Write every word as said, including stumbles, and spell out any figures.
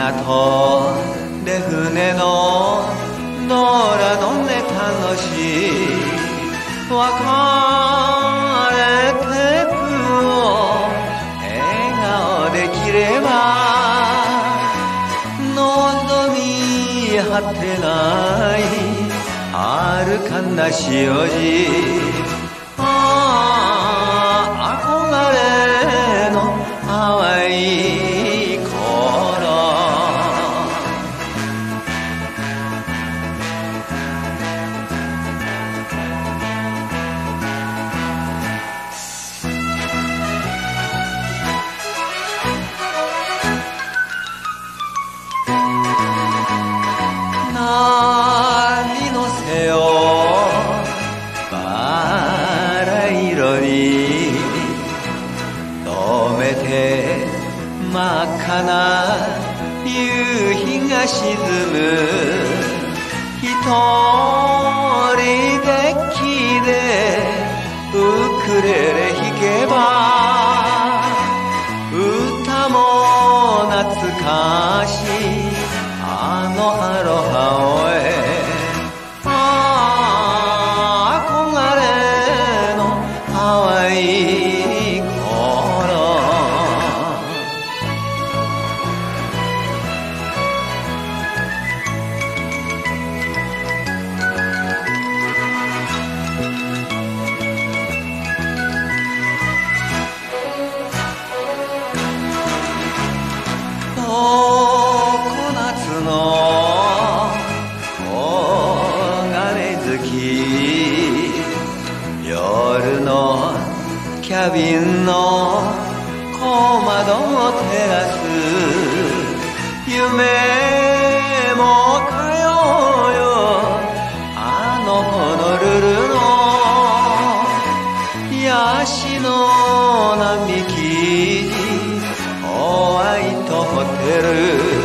港で船の野良のね楽しい別れてくを笑顔できれば望み果てないある悲しいおじあ憧れの淡い頃何のせよバラ色に染めて真っ赤な夕日が沈む一人で木でウクレレ弾けば歌も懐かしいあのアロハをえ憧れの淡い頃常夏の黄金月夜のキャビンの小窓を照らす夢もかよよあのホノルルのヤシの並木ホワイトホテル